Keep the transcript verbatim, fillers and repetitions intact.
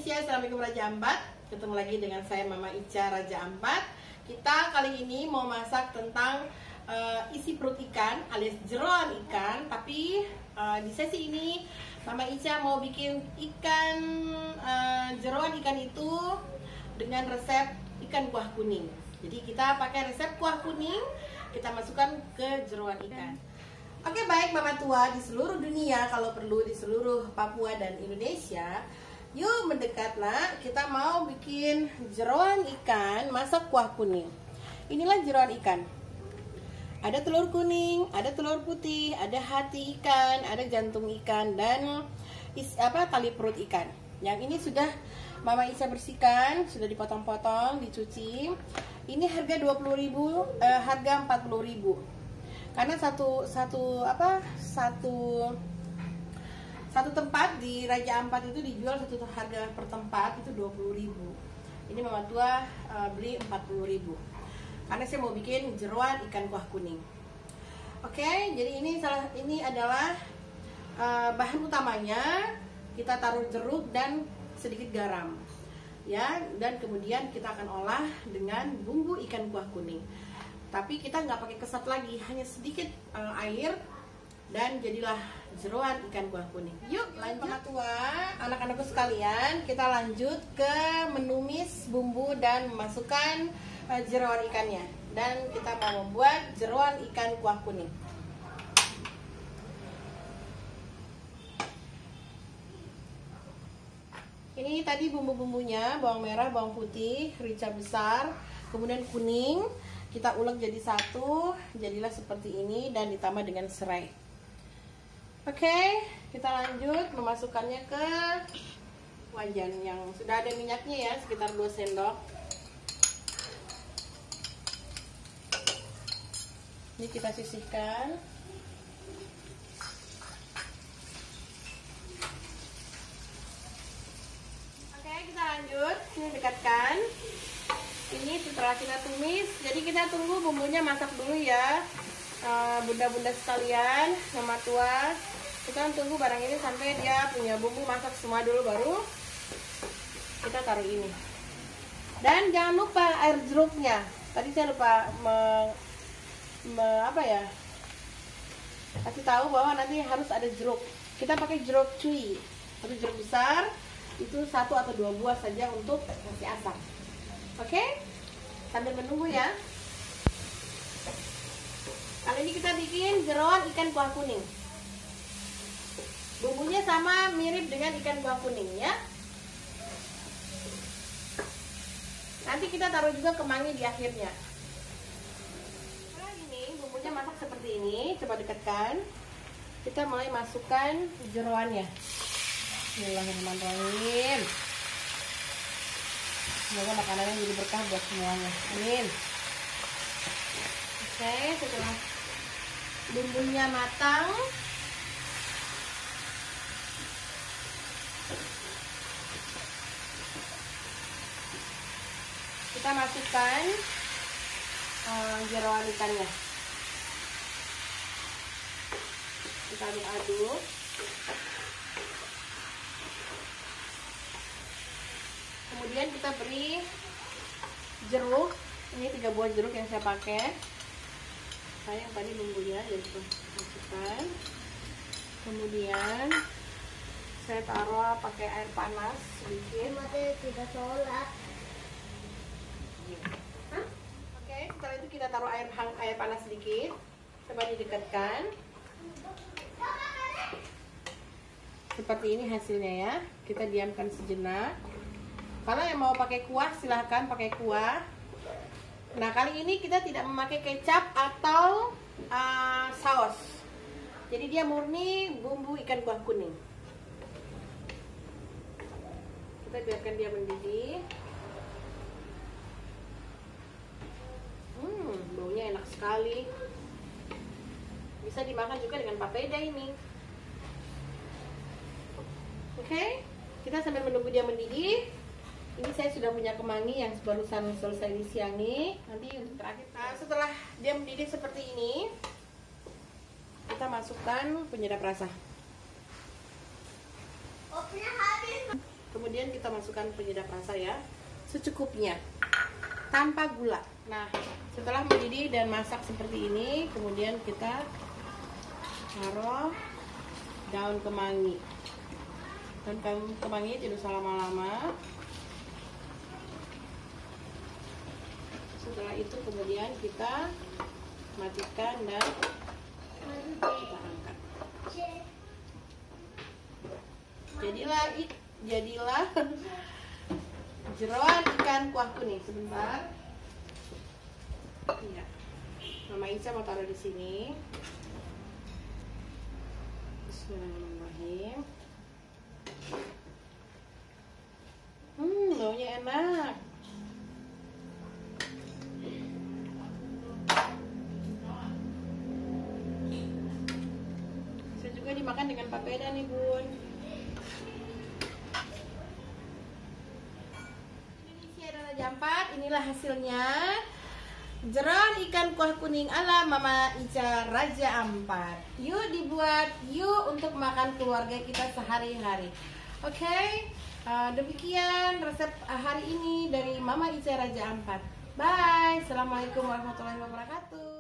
Indonesia, Assalamualaikum Raja Ampat. Ketemu lagi dengan saya Mama Ica Raja Ampat. Kita kali ini mau masak tentang uh, isi perut ikan alias jeroan ikan. Tapi uh, di sesi ini Mama Ica mau bikin ikan uh, jeroan ikan itu dengan resep ikan kuah kuning. Jadi kita pakai resep kuah kuning, kita masukkan ke jeroan ikan. Oke, baik Mama Tua di seluruh dunia, kalau perlu di seluruh Papua dan Indonesia, yuk mendekatlah, kita mau bikin jeroan ikan masak kuah kuning. Inilah jeroan ikan. Ada telur kuning, ada telur putih, ada hati ikan, ada jantung ikan, dan is, apa tali perut ikan. Yang ini sudah Mama Ica bersihkan, sudah dipotong-potong, dicuci. Ini harga dua puluh ribu, eh, harga empat puluh ribu. Karena satu satu apa satu satu tempat di Raja Ampat itu dijual satu harga per tempat itu dua puluh ribu. Ini Mama Tua uh, beli empat puluh ribu. Karena saya mau bikin jeroan ikan kuah kuning. Oke, jadi ini salah ini adalah uh, bahan utamanya. Kita taruh jeruk dan sedikit garam. Ya, dan kemudian kita akan olah dengan bumbu ikan kuah kuning. Tapi kita nggak pakai kesat lagi, hanya sedikit uh, air dan jadilah jeroan ikan kuah kuning. Yuk lanjut Mama Tua, anak-anakku sekalian, kita lanjut ke menumis bumbu dan memasukkan uh, jeroan ikannya. Dan kita mau membuat jeroan ikan kuah kuning. Ini tadi bumbu-bumbunya, bawang merah, bawang putih, rica besar, kemudian kuning. Kita ulek jadi satu, jadilah seperti ini dan ditambah dengan serai. Oke, kita lanjut memasukkannya ke wajan yang sudah ada minyaknya ya, sekitar dua sendok. Ini kita sisihkan. Oke, kita lanjut, ini dekatkan. Ini setelah kita tumis, jadi kita tunggu bumbunya masak dulu ya, bunda-bunda sekalian, Mama Tua. Kita tunggu barang ini sampai dia punya bumbu masak semua dulu, baru kita taruh ini. Dan jangan lupa air jeruknya. Tadi saya lupa me, me, apa ya, kasih tahu bahwa nanti harus ada jeruk. Kita pakai jeruk cuy, satu jeruk besar itu satu atau dua buah saja untuk nasi asam. Oke, sambil menunggu ya. Kali ini kita bikin jeroan ikan kuah kuning. Bumbunya sama mirip dengan ikan kuah kuning ya. Nanti kita taruh juga kemangi di akhirnya. Nah ini bumbunya masak seperti ini. Coba dekatkan. Kita mulai masukkan jeroannya. Bismillahirrahmanirrahim. Semoga makanannya jadi berkah buat semuanya. Amin. Oke, setelah bumbunya matang, kita masukkan uh, jeroan ikannya. Kita aduk-aduk. Kemudian kita beri jeruk. Ini tiga buah jeruk yang saya pakai. Saya yang tadi bumbunya jadi masukkan. Kemudian saya taruh pakai air panas sedikit. Tidak sholat. Oke, setelah itu kita taruh air hang air panas sedikit. Coba didekatkan. Seperti ini hasilnya ya. Kita diamkan sejenak. Kalau yang mau pakai kuah silahkan pakai kuah. Nah kali ini kita tidak memakai kecap atau uh, saus. Jadi dia murni bumbu ikan kuah kuning. Kita biarkan dia mendidih. Hmm, baunya enak sekali. Bisa dimakan juga dengan papeda ini. Oke, kita sambil menunggu dia mendidih. Ini saya sudah punya kemangi yang barusan selesai disiangi. Nanti untuk terakhir, nah, setelah dia mendidih seperti ini, kita masukkan penyedap rasa. kemudian kita masukkan penyedap rasa ya, secukupnya, tanpa gula. Nah, setelah mendidih dan masak seperti ini, kemudian kita taruh daun kemangi. Daun kemangi tidak usah lama-lama. Setelah itu kemudian kita matikan dan kita angkat. Jadilah jadilah jeroan ikan kuah kuning. Sebentar. Ya. Mama Ica mau taruh di sini. Bismillahirrahmanirrahim. Hmm, baunya enak. Bisa juga dimakan dengan papeda nih, Bun. Raja Ampat, inilah hasilnya. Jeroan ikan kuah kuning ala Mama Ica Raja Ampat. Yuk dibuat, yuk untuk makan keluarga kita sehari-hari. Oke, okay? uh, demikian resep hari ini dari Mama Ica Raja Ampat. Bye. Assalamualaikum warahmatullahi wabarakatuh.